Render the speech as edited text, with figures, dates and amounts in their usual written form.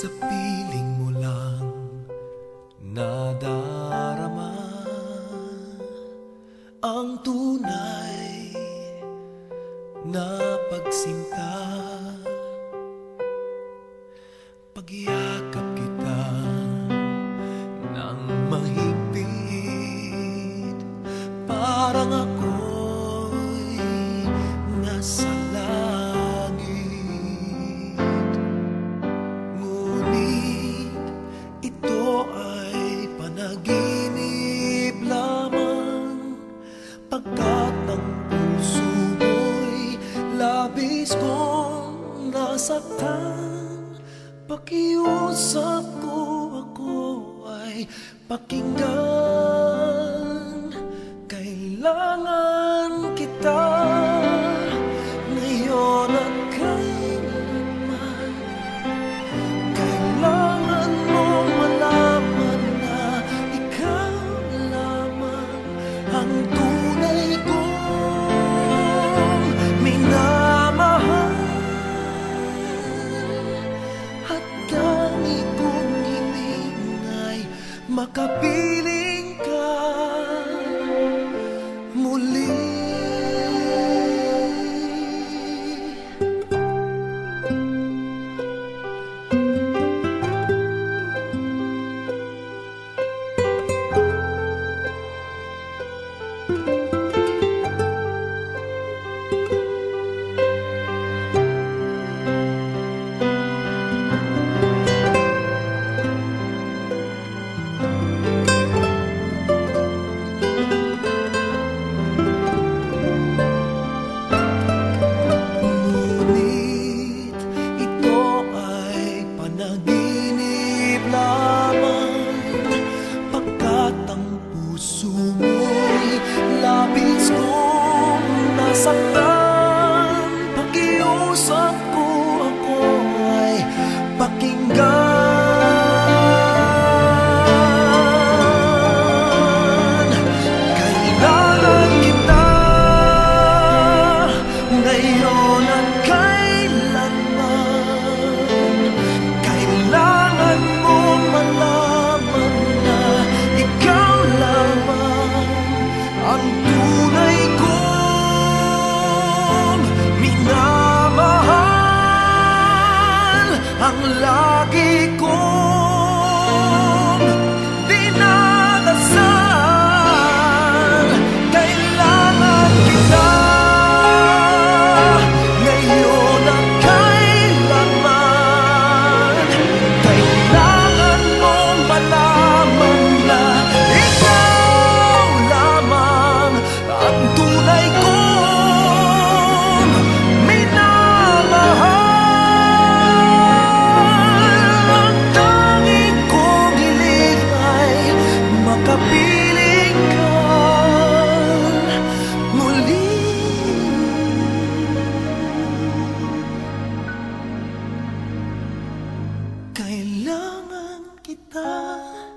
Sa piling mo lang nadarama ang tunay na pagsinta. Pagyakap kita ng mahigpit, parang ako'y nasa langit. Ngunit ito ay panaginip lamang, pagkat ang puso mo'y labis kong nasaktan. Pakiusap ko, ako ay pakinggan. Kailangan kita ngayon at kailanman. Kailangan mong malaman na ikaw lamang ang tunay kong minamahal. At tangi kong hiling ay makapiling ka muli. Labis kong nasaktan, pakiusap ko, ako ay pakinggan. Kailangan kita ngayon at kailanman. Kailangan mo malaman na ikaw lamang ang tunay kong minamahal, ang lagi kong dinadasal. Kailangan kita ngayon at kailanman. Kailangan mong malaman na ikaw lamang ang tunay kong minamahal. Ang tanging kong hiling ay makapiling ka muli. Kailangan kita